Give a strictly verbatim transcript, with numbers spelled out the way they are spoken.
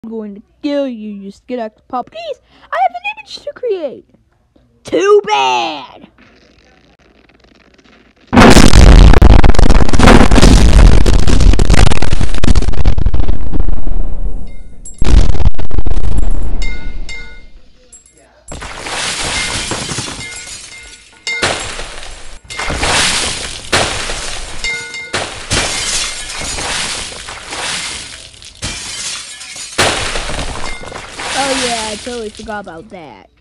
I'm going to kill you, you skid pop. Please, I have an image to create. Too bad. Oh yeah, I totally forgot about that.